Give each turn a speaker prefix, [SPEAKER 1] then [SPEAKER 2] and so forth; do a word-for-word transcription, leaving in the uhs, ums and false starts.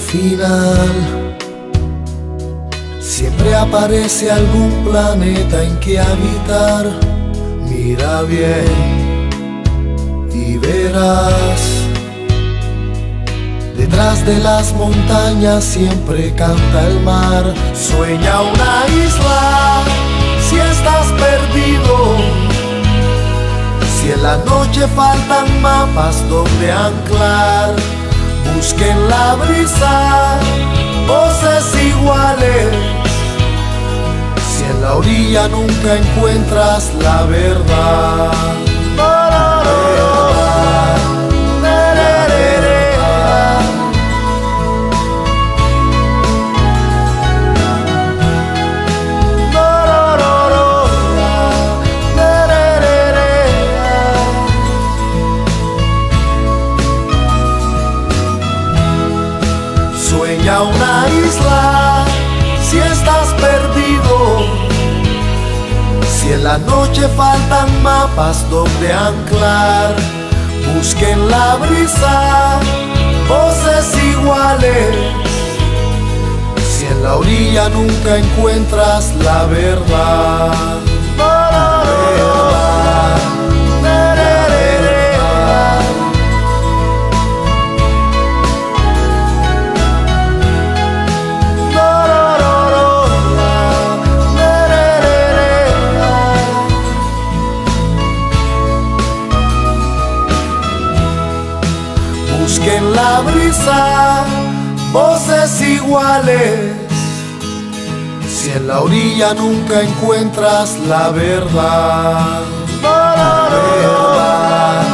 [SPEAKER 1] final. Siempre aparece algún planeta en que habitar. Mira bien y verás, detrás de las montañas siempre canta el mar. Sueña una isla si estás perdido, si en la noche faltan mapas donde anclar. Busque en la brisa voces iguales, si en la orilla nunca encuentras la verdad. Sueña una isla si estás perdido, si en la noche faltan mapas donde anclar. Busque en la brisa voces iguales, si en la orilla nunca encuentras la verdad. La verdad. Busque en la brisa voces iguales, si en la orilla nunca encuentras la verdad. La verdad.